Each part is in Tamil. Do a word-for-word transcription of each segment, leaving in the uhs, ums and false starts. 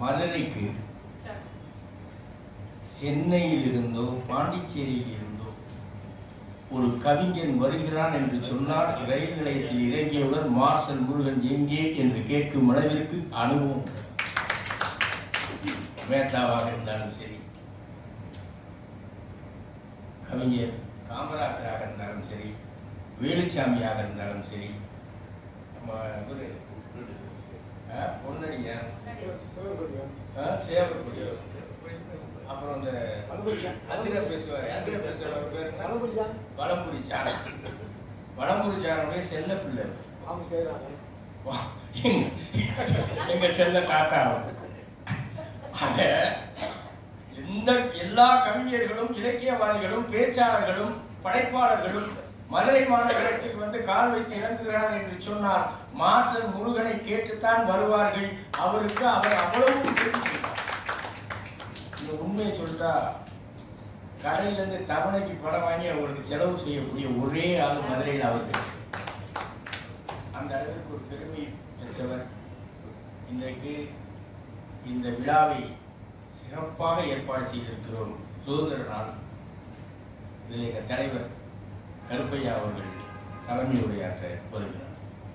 மதுரைக்கு சென்னையில் இருந்தோ பாண்டிச்சேரியில் இருந்தோ ஒரு கவிஞன் வருகிறான் என்று சொன்னால் ரயில் நிலையத்தில் இறங்கியவுடன் மார்ஷல் முருகன் எங்கே என்று கேட்கும் அளவிற்கு அனுபவம். மேத்தாவாக இருந்தாலும் சரி, கவிஞர் காமராசராக இருந்தாலும் சரி, வேலுச்சாமியாக இருந்தாலும் சரி, பொன்னடியான், சேவற்குடியவர், அப்புறம் இந்த அதிர பேசுவார் அதிர பேசுவார் பேர் வளம்புரிச்சான். வளம்புரிச்சானுடைய செல்ல பிள்ளை எங்க செல்ல தாத்தா. ஆக இந்த எல்லா கவிஞர்களும் இலக்கியவாதிகளும் பேச்சாளர்களும் படைப்பாளர்களும் மதுரை மாநகரத்துக்கு வந்து கால் வைத்து இறங்குகிறார் என்று சொன்னார். மார்ஷல் முருகனை கேட்டுத்தான் வருவார்கள். அவருக்கு அவர் அவ்வளவு இந்த உண்மையை சொல்றா, கடையில இருந்து தவணைக்கு படம் வாங்கி அவருக்கு செலவு செய்யக்கூடிய ஒரே ஆள் மதுரையில் அவர்கள். அந்த அளவிற்கு ஒரு பெருமை பெற்றவர். இன்றைக்கு இந்த விழாவை சிறப்பாக ஏற்பாடு செய்திருக்கிறோம். சுதந்திர நாள். இதில் எங்கள் தலைவர் கருப்பையா அவர்கள் தலைமை உரையாற்ற வருகிறார்.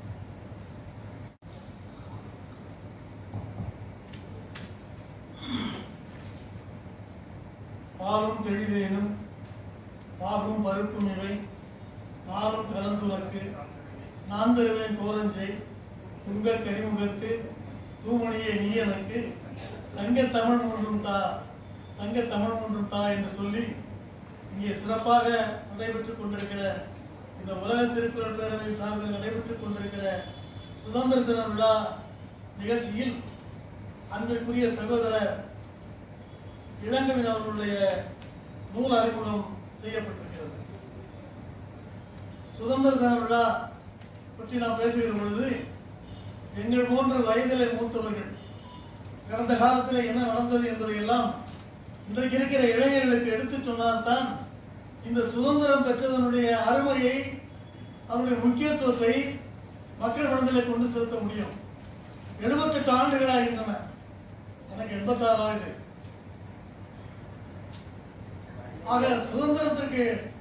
பாலும் தெளிதேனும் பாகும் பருப்பும் இவை நாளும் கலந்துலக்கு நான் தருவேன் கோலஞ்சை துங்கல் கரிமுகத்து தூமணியை நீ எனக்கு சங்க தமிழ் ஒன்றும் தா சங்க தமிழ் ஒன்றும் தா என்று சொல்லி இங்கே சிறப்பாக நடைபெற்றுக் கொண்டிருக்கிற இந்த உலக திருக்குறள் பேரவையின் சார்பில் நடைபெற்றுக் கொண்டிருக்கிற சுதந்திர தின விழா நிகழ்ச்சியில் அன்பிற்குரிய சகோதரர் இளங்கவின் அவர்களுடைய நூல் அறிமுகம் செய்யப்பட்டிருக்கிறது. சுதந்திர தின விழா பற்றி நாம் பேசுகிற பொழுது எங்கள் போன்ற வயதிலே மூத்தவர்கள் கடந்த காலத்தில் என்ன நடந்தது என்பதையெல்லாம் இன்றைக்கு இருக்கிற இளைஞர்களுக்கு எடுத்து சொன்னால்தான் இந்த சுதந்திரம் பெற்றதனுடைய அருமையை, அதனுடைய முக்கியத்துவத்தை மக்கள் மனதில் கொண்டு செலுத்த முடியும். எழுபத்தெட்டு ஆண்டுகளாகின்றன. எனக்கு எண்பத்தி ஆறு ஆகுது. ஆக சுதந்திரத்திற்கு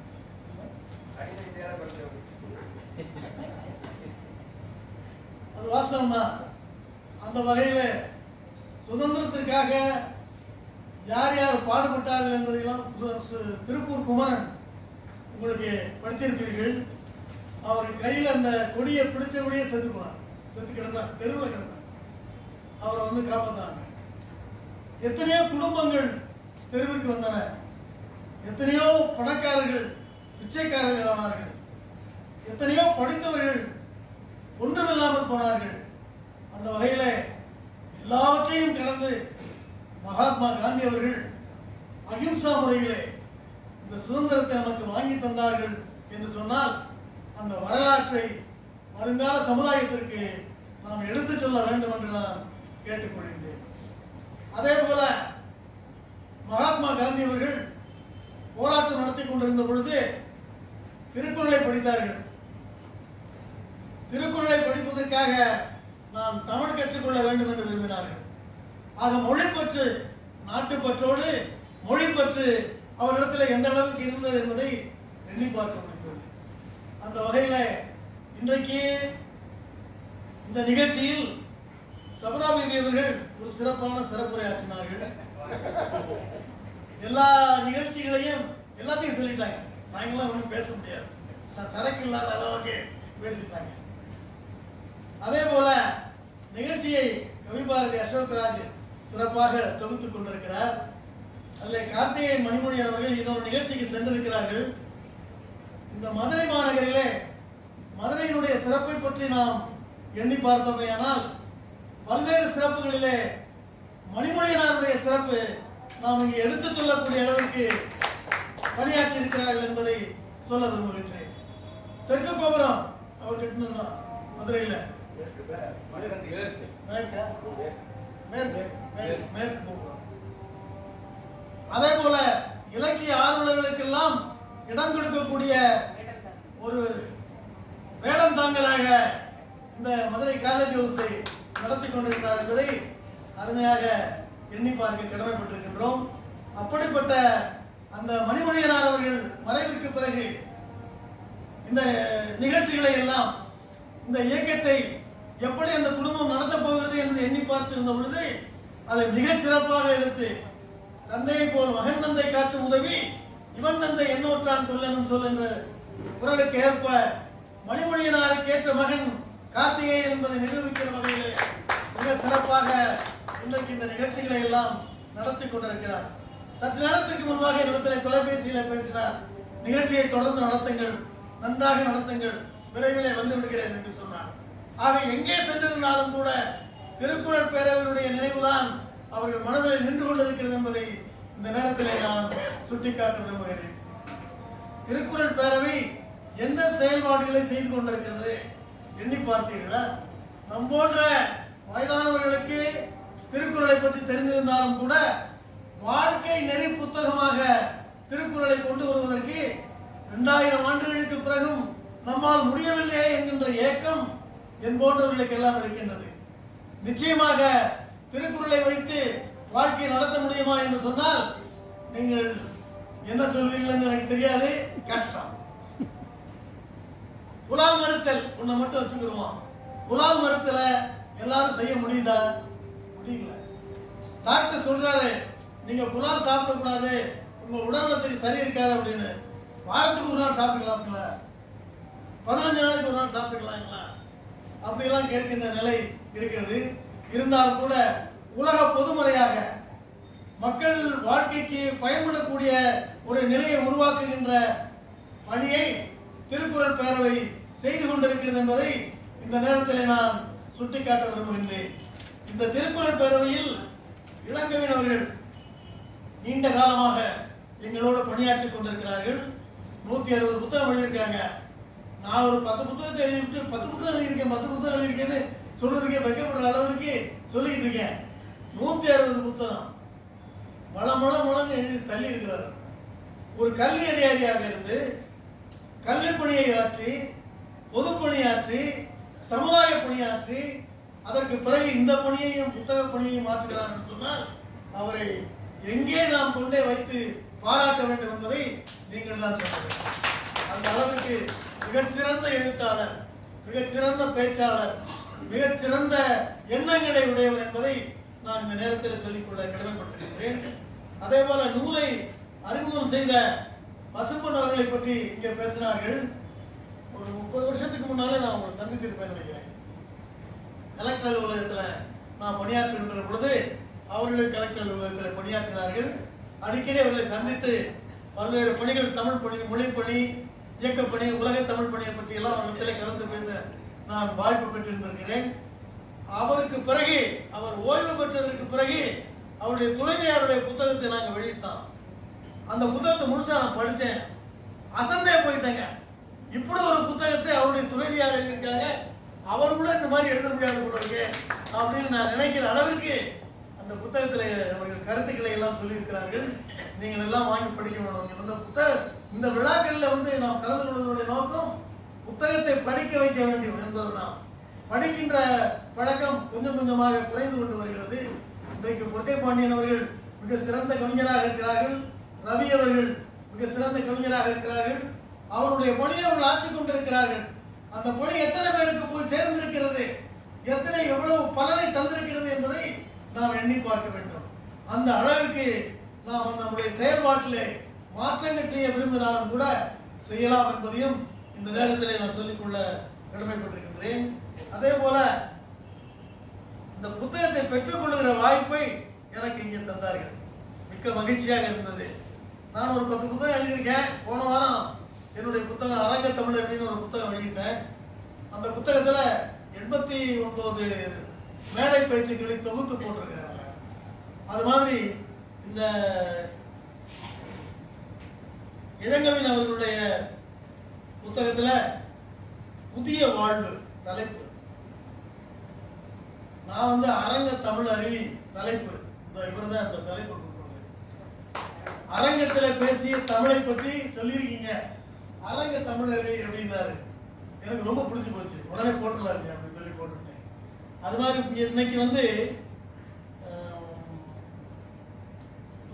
அது வாசம் தான். அந்த வகையில சுதந்திரத்திற்காக யார் யார் பாடுபட்டார்கள் என்பதையெல்லாம் திருப்பூர் குமரன் உங்களுக்கு படித்திருப்பீர்கள். அவர் கையில் அந்த கொடியை பிடிச்சபடியே செத்து போனார். செத்து கிடந்தார், தெருவில் கிடந்தார். அவரை வந்து காப்பாற்றாங்க. எத்தனையோ குடும்பங்கள் தெருவிற்கு வந்தன. எத்தனையோ பணக்காரர்கள் பிச்சைக்காரர்கள் ஆனார்கள். எத்தனையோ படித்தவர்கள் ஒன்றுமில்லாமல் போனார்கள். அந்த வகையில எல்லாவற்றையும் கடந்து மகாத்மா காந்தி அவர்கள் அகிம்சா முறையிலே இந்த சுதந்திரத்தை நமக்கு வாங்கி தந்தார்கள் என்று சொன்னால் அந்த வரலாற்றை வருங்கால சமுதாயத்திற்கு நாம் எடுத்து சொல்ல வேண்டும் என்று நான் கேட்டுக்கொள்கின்றேன். அதே போல மகாத்மா காந்தி அவர்கள் போராட்டம் நடத்தி கொண்டிருந்த பொழுது திருக்குறளை படித்தார்கள். திருக்குறளை படிப்பதற்காக நாம் தமிழ் கற்றுக்கொள்ள வேண்டும் என்று விரும்பினார்கள். ஆக மொழிப்பற்று, நாட்டுப்பற்றோடு மொழிப்பற்று அவரிடத்தில் எந்த அளவுக்கு இருந்தது என்பதை எண்ணி பார்க்க முடிந்தது. அந்த வகையில இன்றைக்கு இந்த நிகழ்ச்சியில் சபராபதி அவர்கள் ஒரு சிறப்பான சிறப்புரையாற்றினார்கள். எல்லா நிகழ்ச்சிகளையும் எல்லாத்தையும் சொல்லிட்டாங்க. நாங்களாம் ஒன்றும் பேச முடியாது, சரக்கு இல்லாத அளவுக்கு பேசிட்டாங்க. அதே போல நிகழ்ச்சியை கவிபாரதி அசோக்ராஜ் சிறப்பாக தொகுத்துக் கொண்டிருக்கிறார். அதில் கார்த்திகை மணிமொழி அவர்கள் இன்னொரு நிகழ்ச்சிக்கு சென்றிருக்கிறார்கள். இந்த மதுரை மாநகரிலே மதுரையினுடைய சிறப்பை பற்றி நாம் எண்ணி பார்த்தோமேயானால் பல்வேறு சிறப்புகளிலே மணிமொழியினருடைய சிறப்பு நாம் இங்கே எடுத்துச் சொல்லக்கூடிய அளவிற்கு பணியாற்றி இருக்கிறார்கள் என்பதை சொல்ல விரும்புகின்றேன். தெற்கு கோபுரம் அவர் கட்டினதுதான் மதுரையில். அதே போல இலக்கிய ஆர்வலர்களுக்கெல்லாம் இடம் கொடுக்கக்கூடிய ஒரு வேடம் தாங்கலாக இந்த மதுரை காலேஜ் ஹவுஸை நடத்தி கொண்டிருக்கிறார் என்பதை அருமையாக எண்ணி பார்க்க கடமைப்பட்டிருக்கின்றோம். அப்படிப்பட்ட அந்த மணிமணியனார் அவர்கள் மறைவிற்கு பிறகு இந்த நிகழ்ச்சிகளை எல்லாம், இந்த இயக்கத்தை எப்படி அந்த குடும்பம் நடத்தப் போகிறது என்று எண்ணி பார்த்திருந்த பொழுது அதை மிகச் சிறப்பாக எடுத்து, தந்தையை போல் மகன் தந்தை காட்டும் உதவி இவன் தந்தை என்னோற்றான் கொல்லனும் சொல் என்ற குரலுக்கு ஏற்ப மணிமொழியனாருக்கு ஏற்ற மகன் கார்த்திகேயன் என்பதை நிரூபிக்கிற வகையிலே மிக சிறப்பாக இன்றைக்கு இந்த நிகழ்ச்சிகளை எல்லாம் நடத்தி கொண்டிருக்கிறார். சற்று நேரத்திற்கு முன்பாக இடத்துல தொலைபேசியில பேசினார். நிகழ்ச்சியை தொடர்ந்து நடத்துங்கள், நன்றாக நடத்துங்கள், விரைவிலே வந்து விடுகிறேன் என்று சொன்னார். ஆக எங்கே சென்றிருந்தாலும் கூட திருக்குறள் பேரவையுடைய நினைவுதான் அவர்கள் மனதில் நின்று கொண்டிருக்கிறது என்பதை இந்த நேரத்திலே நான் சுட்டிக்காட்ட விரும்புகிறேன். திருக்குறள் பேரவை என்ன செயல்பாடுகளை செய்து கொண்டிருக்கிறது எண்ணி பார்த்தீர்களா? நம் போன்ற வயதானவர்களுக்கு திருக்குறளை பற்றி தெரிந்திருந்தாலும் கூட வாழ்க்கை நெறி புத்தகமாக திருக்குறளை கொண்டு வருவதற்கு இரண்டாயிரம் ஆண்டுகளுக்கு பிறகும் நம்மால் முடியவில்லையே என்கின்ற ஏக்கம் என் போன்றவர்களுக்கு எல்லாம் இருக்கின்றது. நிச்சயமாக திருக்குறளை வைத்து வாழ்க்கையை நடத்த முடியுமா என்று சொன்னால் நீங்கள் என்ன சொல்வீர்கள் என்று எனக்கு தெரியாது. கஷ்டம். குலால் மறுத்தல் உன்னை மட்டும் வச்சுக்கிடுவோம். குலால் மறுத்தல எல்லாரும் செய்ய முடியுதா? முடியல. டாக்டர் சொல்றாரு நீங்க குலால் சாப்பிடக்கூடாது, உங்க உடல்நலத்துக்கு சரி இருக்காது அப்படின்னு. வாரத்துக்கு ஒரு நாள் சாப்பிட்டுக்கலாம்ல, பதினஞ்சு நாளைக்கு ஒரு நாள் சாப்பிட்டுக்கலாங்களா? அப்படியெல்லாம் கேட்கின்ற நிலை இருக்கிறது. இருந்தாலும் கூட உலக பொதுமுறையாக மக்கள் வாழ்க்கைக்கு பயன்படக்கூடிய ஒரு நிலையை உருவாக்குகின்ற பணியை திருக்குறள் பேரவை செய்து கொண்டிருக்கிறது என்பதை இந்த நேரத்தில் நான் சுட்டிக்காட்ட விரும்புகின்றேன். இந்த திருக்குறள் பேரவையில் இளங்கவின் அவர்கள் நீண்ட காலமாக எங்களோடு பணியாற்றிக் கொண்டிருக்கிறார்கள். நூத்தி அறுபது புத்தகம் எழுதியிருக்காங்க. நான் ஒரு பத்து புத்தகத்தை எழுதிவிட்டு பத்து புத்தகம் எழுதியிருக்கேன் பத்து புத்தகம் எழுதியிருக்கேன்னு சொல்றதுக்கே வைக்கப்படுற அளவுக்கு சொல்லிட்டு இருக்கேன். நூத்தி அறுபது புத்தகம் மழ மழ மழன்னு எழுதி தள்ளி இருக்கிறார். ஒரு கல்வி அதிகாரியாக இருந்து கல்வி பணியை ஆற்றி, பொதுப்பணியாற்றி, சமுதாய பணியாற்றி, அதற்கு பிறகு இந்த பணியையும் புத்தக பணியையும் மாற்றுகிறார் என்று சொன்னால் அவரை எங்கே நாம் கொண்டே வைத்து பாராட்ட வேண்டும் என்பதை நீங்கள் தான் சொல்லுங்கள். அந்த அளவுக்கு மிகச்சிறந்த எழுத்தாளர், மிகச்சிறந்த பேச்சாளர், மிகச்சிறந்த எண்ணங்களை உடையவர் என்பதை நான் இந்த நேரத்தில் சொல்லிக்கொள்ள கடமைப்பட்டிருக்கிறேன். அதே போல நூலை அறிமுகம் செய்த பசும்பொன் அவர்களை பற்றி இங்கே பேசினார்கள். ஒரு முப்பது வருஷத்துக்கு முன்னாலே நான் உங்களை சந்திச்சிருப்பேன் நினைக்கிறேன். கலெக்டர் அலுவலகத்தில் நான் பணியாற்றுகின்ற பொழுது அவர்கள் கலெக்டர் அலுவலகத்தில் பணியாற்றினார்கள். அடிக்கடி அவர்களை சந்தித்து பல்வேறு பணிகள், தமிழ் பணி, மொழிப்பணி, இயக்கப்பணி, உலக தமிழ் பணியை பற்றி எல்லாம் அவர்களிடத்தில் கலந்து பேச நான் வாய்ப்பு பெற்றிருந்திருக்கிறேன். அவருக்கு பிறகு, அவர் ஓய்வு பெற்றதற்கு பிறகு அவருடைய துணைவியாருடைய புத்தகத்தை நாங்கள் வெளியிட்டோம். அந்த புத்தகத்தை முழுசா நான் படித்தேன், அசந்தே போயிட்டேங்க. இப்படி ஒரு புத்தகத்தை அவருடைய துணைவியார் எழுதியிருக்காங்க, அவர் கூட இந்த மாதிரி எழுத முடியாது போல இருக்கு அப்படின்னு நான் நினைக்கிற அளவிற்கு அந்த புத்தகத்தில் அவர்கள் கருத்துக்களை எல்லாம் சொல்லியிருக்கிறார்கள். நீங்கள் எல்லாம் வாங்கி படிக்க வேண்டும். இந்த புத்தக இந்த விழாக்களில் வந்து நாம் கலந்து கொள்வதனுடைய நோக்கம் புத்தகத்தை படிக்க வைக்க வேண்டும் என்பதுதான். படிக்கின்ற பழக்கம் கொஞ்சம் கொஞ்சமாக குறைந்து கொண்டு வருகிறது. இன்றைக்கு பொட்டை பாண்டியன் அவர்கள் மிக சிறந்த கவிஞராக இருக்கிறார்கள். ரவி அவர்கள் மிக சிறந்த கவிஞராக இருக்கிறார்கள். அவருடைய பணியை அவர்கள் ஆற்றிக் கொண்டிருக்கிறார்கள். அந்த பணி எத்தனை பேருக்கு போய் சேர்ந்திருக்கிறது, எத்தனை எவ்வளவு பலனை தந்திருக்கிறது என்பதை நாம் எண்ணி பார்க்க வேண்டும். அந்த அளவிற்கு நாம் நம்முடைய செயல்பாட்டிலே மாற்றங்கள் செய்ய விரும்பினாலும் கூட செய்யலாம் என்பதையும் இந்த நேரத்தில் நான் சொல்லிக்கொள்ள கடமைப்பட்டிருக்கின்றேன். அதே போல இந்த புத்தகத்தை பெற்றுக் கொள்ளுகிற வாய்ப்பை எனக்கு இங்கே தந்தார்கள். மிக்க மகிழ்ச்சியாக இருந்தது. நான் ஒரு பத்து புத்தகம் எழுதியிருக்கேன். போன வாரம் என்னுடைய புத்தகம் அரங்க தமிழர் ஒரு புத்தகம் வெளியிட்டேன். அந்த புத்தகத்துல எண்பத்தி ஒன்பது மேடை பேச்சுக்களை தொகுத்து போட்டிருக்கிறாங்க. அது மாதிரி இந்த இளங்கவின் அவர்களுடைய புத்தகத்துல புதிய வாழ்வு தலைப்பு, நான் வந்து அரங்க தமிழ் அறிவி தலைப்பு, இவர் தான் அந்த தலைப்பு கொடுத்தாங்க. அரங்கத்துல பேசிய தமிழை பற்றி சொல்லியிருக்கீங்க, அரங்க தமிழ் அறிவி அப்படின்னாரு. எனக்கு ரொம்ப பிடிச்சு போச்சு. உடனே போட்டுலாம் அப்படின்னு சொல்லி போட்டுட்டேன். அது மாதிரி இன்னைக்கு வந்து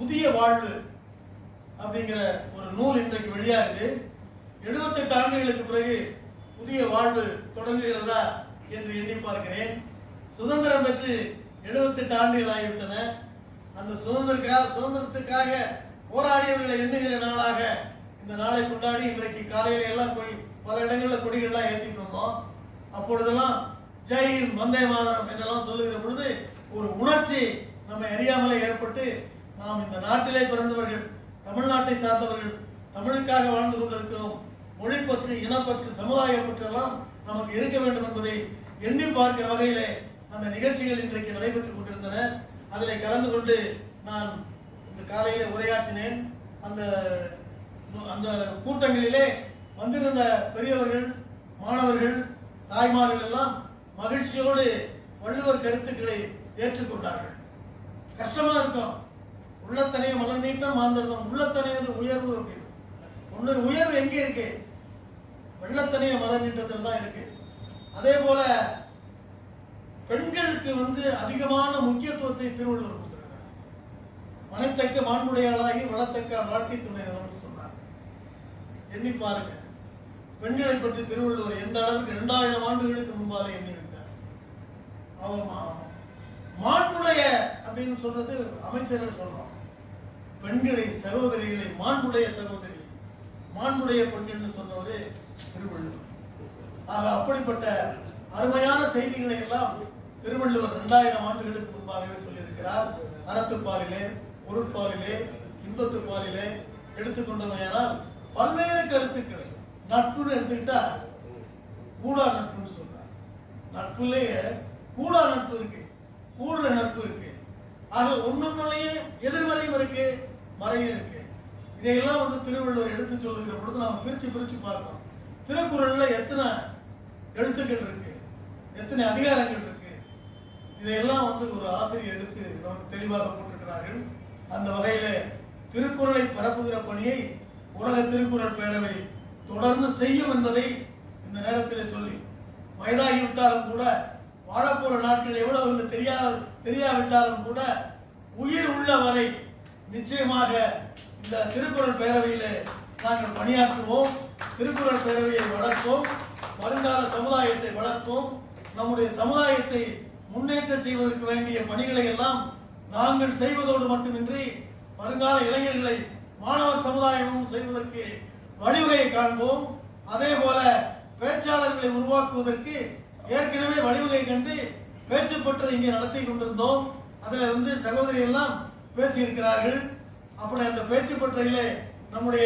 புதிய வாழ்வு அப்படிங்கிற ஒரு நூல் இன்றைக்கு வெளியாகுது. எழுபத்தி எட்டு ஆண்டுகளுக்கு பிறகு புதிய வாழ்வு தொடங்குகிறதா என்று எண்ணி பார்க்கிறேன். சுதந்திரம் பெற்று எழுபத்தி எட்டு ஆண்டுகள் ஆகிவிட்டன. அந்த சுதந்திரக்காக சுதந்திரத்துக்காக போராடியவர்களை எண்ணுகிற நாளாக இந்த நாளை கொண்டாடி இன்றைக்கு காலையில எல்லாம் போய் பல இடங்களில் கொடிகள்லாம் ஏற்றிட்டு வந்தோம். அப்பொழுதெல்லாம் ஜெய்ஹிந்த், வந்தே மாதரம் என்றெல்லாம் சொல்லுகிற பொழுது ஒரு உணர்ச்சி நம்மை அறியாமலே ஏற்பட்டு, நாம் இந்த நாட்டிலே பிறந்தவர்கள், தமிழ்நாட்டை சார்ந்தவர்கள், தமிழுக்காக வாழ்ந்து கொண்டிருக்கிறோம், மொழி பற்று, இனப்பற்று, சமுதாய பற்று எல்லாம் நமக்கு இருக்க வேண்டும் என்பதை எண்ணி பார்க்கிற வகையிலே அந்த நிகழ்ச்சிகள் இன்றைக்கு நடைபெற்றுக் கொண்டிருந்தன. அதிலே கலந்து கொண்டு நான் இந்த காலையிலே உரையாற்றினேன். அந்த அந்த கூட்டங்களிலே வந்திருந்த பெரியவர்கள், மாணவர்கள், தாய்மார்கள் எல்லாம் மகிழ்ச்சியோடு வள்ளுவர் கருத்துக்களை ஏற்றுக்கொண்டார்கள். கஷ்டமா இருக்கும். உள்ளத்தனைய மலர் நீட்டம் மாந்தர்தம் உள்ளத்தனையது உயர்வு அப்படின்னு. ஒண்ணு உயர்வு எங்கே இருக்கு? வெள்ளத்தனைய மலர் நீட்டத்தில் தான் இருக்கு. அதே போல பெண்களுக்கு வந்து அதிகமான முக்கியத்துவத்தை திருவள்ளுவர் கொடுத்திருக்கிறார். மனைத்தக்க மாண்புடையாளாகி வளத்தக்க வாழ்க்கை துணை நலம் சொன்னார். எண்ணி பாருங்க, பெண்களை பற்றி திருவள்ளுவர் எந்த அளவுக்கு இரண்டாயிரம் ஆண்டுகளுக்கு முன்பாலே எண்ணி இருந்தார். அவர் மாண்புடைய அப்படின்னு சொல்றது அமைச்சர்கள் சொல்றோம். பெண்களை, சகோதரிகளை மாண்புடைய சகோதரி, மாண்புடைய பெண்கள் சொன்னவரு திருவள்ளுவர். ஆக அப்படிப்பட்ட அருமையான செய்திகளை எல்லாம் திருவள்ளுவர் இரண்டாயிரம் ஆண்டுகளுக்கு முன்பாகவே சொல்லியிருக்கிறார். அறத்துப்பாலிலே, பொருட்பாலிலே, இன்பத்துப்பாலிலே எடுத்துக்கொண்டவையானால் பல்வேறு கருத்துக்களை நட்புன்னு எடுத்துக்கிட்டா கூடா நட்புன்னு சொல்றார். நட்புலேயே கூடா நட்பு இருக்கு, கூடுற நட்பு இருக்கு. ஆக ஒன்னொன்னுலயே எதிர்மறையும் இருக்கு, மறையும் இருக்கு. இதையெல்லாம் வந்து திருவள்ளுவர் எடுத்து சொல்லுகிற பொழுது நாம் பிரிச்சு பிரிச்சு பார்க்கணும். திருக்குறள்ல எத்தனை எழுத்துக்கள் இருக்கு, எத்தனை அதிகாரங்கள் இருக்கு, இதையெல்லாம் வந்து ஒரு ஆசிரியர் எடுத்து தெளிவாக போட்டிருக்கிறார்கள். அந்த வகையில திருக்குறளை பரப்புகிற பணியை உலக திருக்குறள் பேரவை தொடர்ந்து செய்யும் என்பதை இந்த நேரத்தில் சொல்லி, வயதாகிவிட்டாலும் கூட, வாழப்போற நாட்கள் எவ்வளவு என்று தெரியாது தெரியாவிட்டாலும் கூட, உயிர் உள்ள வரை நிச்சயமாக இந்த திருக்குறள் பேரவையில நாங்கள் பணியாற்றுவோம். திருக்குறள் பேரவையை வளர்ப்போம், வருங்கால சமுதாயத்தை வளர்ப்போம். நம்முடைய சமுதாயத்தை முன்னேற்ற செய்வதற்கு வேண்டிய பணிகளை எல்லாம் நாங்கள் செய்வதோடு மட்டுமின்றி வருங்கால இளைஞர்களை, மாணவர் சமுதாயமும் செய்வதற்கு வழிவகையை காண்போம். அதே போல பேச்சாளர்களை உருவாக்குவதற்கு ஏற்கனவே வழிவகை கண்டு பேச்சு பற்றை இங்கே நடத்தி கொண்டிருந்தோம். அதுல வந்து சகோதரி எல்லாம் பேசியிருக்கிறார்கள். அப்படி அந்த பேச்சு பற்றையிலே நம்முடைய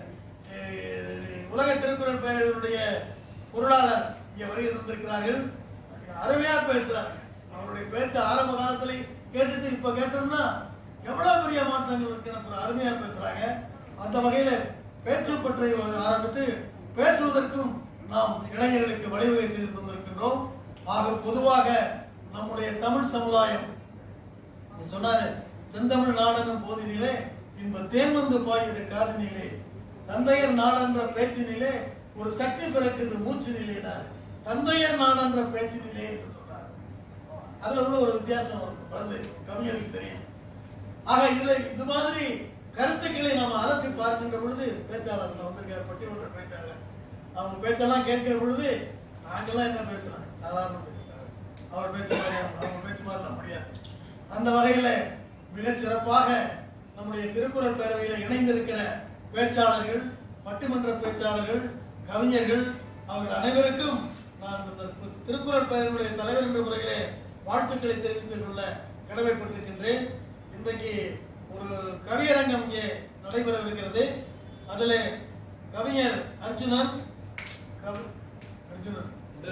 உலக திருக்குறள் பேரவையுடைய பொருளாளர் இங்கே வருகை தந்திருக்கிறார்கள். அருமையா பேசுறாங்க. அவருடைய பேச்சு ஆரம்ப காலத்துல கேட்டுட்டு இப்ப கேட்டோம்னா எவ்வளவு பெரிய மாற்றங்கள் இருக்கு. அருமையா பேசுறாங்க. அந்த வகையில பேச்சு பற்றை ஆரம்பித்து பேசுவதற்கும் நாம் இளைஞர்களுக்கு வழிவகை செய்து தந்திருக்கின்றோம். ஆக பொதுவாக நம்முடைய தமிழ் சமுதாயம் சொன்னாரு, செந்தமிழ் நாடனும் போதினிலே இன்ப தேன்வந்து பாயுது காதினிலே, தந்தையர் நாடன்ற பேச்சினிலே ஒரு சக்தி பிறக்குது மூச்சு நிலையில, தந்தையர் நாடன்ற பேச்சினிலே என்று சொன்னார். அதுல உள்ள ஒரு வித்தியாசம் வருது, கவிஞருக்கு தெரியும். ஆக இதுல இது மாதிரி கருத்துக்களை நாம் அலசி பார்க்கின்ற பொழுது பேச்சாளர் வந்திருக்கிற பட்டிமன்ற பேச்சாளர் அவங்க பேச்செல்லாம் கேட்கிற பொழுது நாங்கெல்லாம் என்ன பேசுறாங்க, சாதாரண பேசுறாங்க. அவர் பேச்சு மாதிரி அவங்க பேச்சு மாதிரி முடியாது. அந்த வகையில மிகச் சிறப்பாக நம்முடைய திருக்குறள் பேரவையில இணைந்திருக்கிற பேச்சாளர்கள், பட்டிமன்ற பேச்சாளர்கள், கவிஞர்கள், அவர்கள் அனைவருக்கும் நான் இந்த திருக்குறள் பேரவையுடைய தலைவர் என்ற முறையிலே வாழ்த்துக்களை தெரிவித்துக் கொள்ள கடமைப்பட்டிருக்கின்றேன். இன்றைக்கு ஒரு கவியரங்கம் இங்கே நடைபெறவிருக்கிறது. அதுல கவிஞர் அர்ஜுனன் அர்ஜுனன்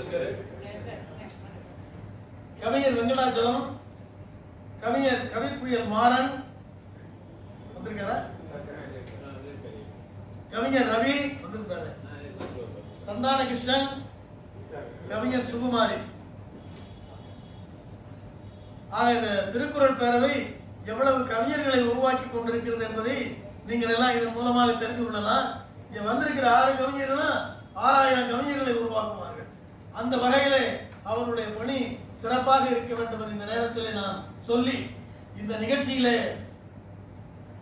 கவிஞர் வெங்கடாச்சலம், கவிஞர் கவிப்புயல் மாறன் வந்திருக்காரா, கவிஞர் ரவி வந்திருக்காரு, சந்தான கிருஷ்ணன், கவிஞர் சுகுமாரி. ஆக இந்த திருக்குறள் பேரவை எவ்வளவு கவிஞர்களை உருவாக்கி கொண்டிருக்கிறது என்பதை நீங்கள் எல்லாம் இதன் மூலமாக தெரிந்து கொள்ளலாம். இங்க வந்திருக்கிற ஆறு கவிஞர்களும் ஆறாயிரம் கவிஞர்களை உருவாக்குவார்கள். அந்த வகையிலே அவருடைய பணி சிறப்பாக இருக்க வேண்டும் இந்த நேரத்தில் நான் சொல்லி, இந்த நிகழ்ச்சியிலே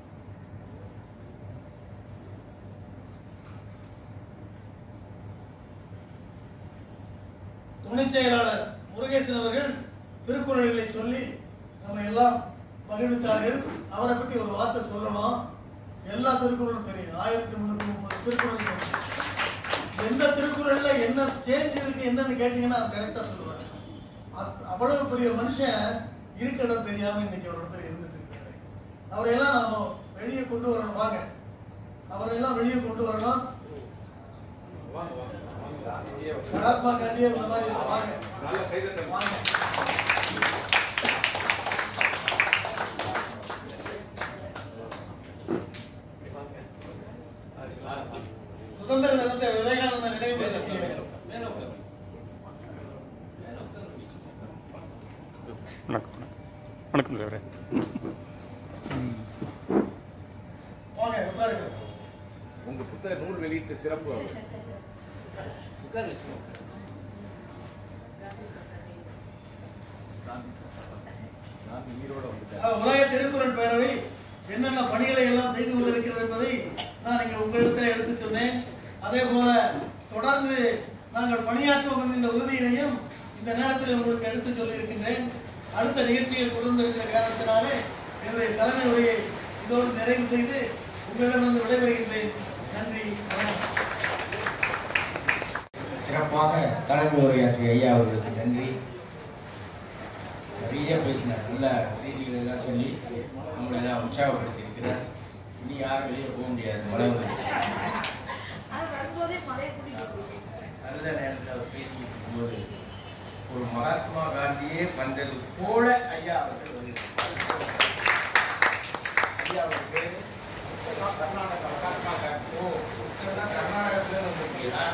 துணை செயலாளர் முருகேசன் அவர்கள் திருக்குறள்களை சொல்லி நம்ம எல்லாம் மகிழ்ந்தார்கள். அவரை பற்றி ஒரு வார்த்தை சொல்லணும். எல்லா திருக்குறளும் தெரியும். ஆயிரத்தி முன்னூத்தி முப்பது திருக்குறள். எந்த திருக்குறள்ல என்ன சேஞ்ச் இருக்கு என்னன்னு கேட்டீங்கன்னா கரெக்டா சொல்லுவாங்க. அவ்வளவு பெரிய மனுஷன் இருக்க இடம் தெரியாம இன்னைக்கு ஒரு இடத்துல இருந்துட்டு இருக்காரு. அவரையெல்லாம் நாம வெளியே கொண்டு வரணும். வாங்க, அவரையெல்லாம் வெளியே கொண்டு வரணும். மகாத்மா காந்தியே இந்த மாதிரி வாங்க வாங்க. சுதந்திர தினத்தை விவேகானந்த நினைவு வணக்கம் தலைவரே. உங்க புத்தக நூல் வெளியிட்ட சிறப்பு உலக திருக்குறள் பேரவை என்னென்ன பணிகளை எல்லாம் செய்து கொண்டிருக்கிறது என்பதை நான் இங்க உங்களிடத்தில் எடுத்து சொன்னேன். அதே போல தொடர்ந்து நாங்கள் பணியாற்றுவோம் என்ற உறுதியினையும் இந்த நேரத்தில் உங்களுக்கு எடுத்து சொல்லியிருக்கின்றேன். அடுத்த நிகழ்ச்சியை கொண்டிருக்கிற காரணத்தினாலே என்னுடைய தலைமை உரையை இதோடு நிறைவு செய்து உங்களிடமிருந்து விடைபெறுகின்றேன். நன்றி. சிறப்பாக தலைமை உரையாற்றிய ஐயா அவர்களுக்கு நன்றி. நிறைய பேசினார். நல்ல செய்திகள் எல்லாம் சொல்லி நம்மளை எல்லாம் உற்சாகப்படுத்தி இருக்கிறார். இனி யாரும் வெளியே போக முடியாது. மழை நல்ல நேரத்தில் அவர் பேசிக்கிட்டு இருக்கும்போது ஒரு மகாத்மா காந்தியே வந்தது போல ஐயா அவர்கள் வருகிறார். ஐயா அவருக்கு கர்நாடகா மகாத்மா காந்தி கர்நாடகத்தில் வந்திருக்கிறீங்களா?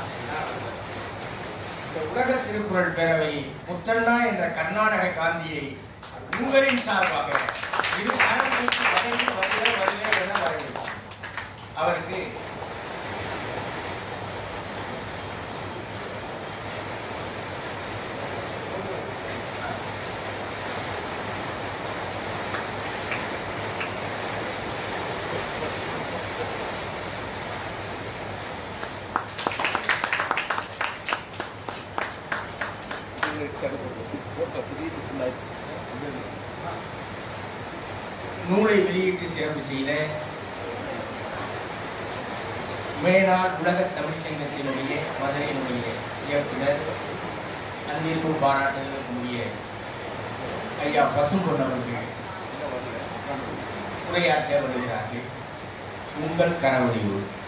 இந்த உலக திருக்குறள் பேரவை முத்தண்ணா என்ற கர்நாடக காந்தியை உங்களின் சார்பாக இரு அரசுக்கு வழங்கி வருகிற வருகிற என வரவேற்கிறோம். அவருக்கு நூலை வெளியிட்டு சிறப்பு செய்த மேலாள் உலக தமிழ்ச் சங்கத்தினுடைய மதுரையினுடைய இயக்குனர் அன்பிற்கு பாராட்டுதலுக்குரிய ஐயா பசும்பொன் அவர்கள் உரையாற்ற வருகிறார்கள். உங்கள் கரவொலியோடு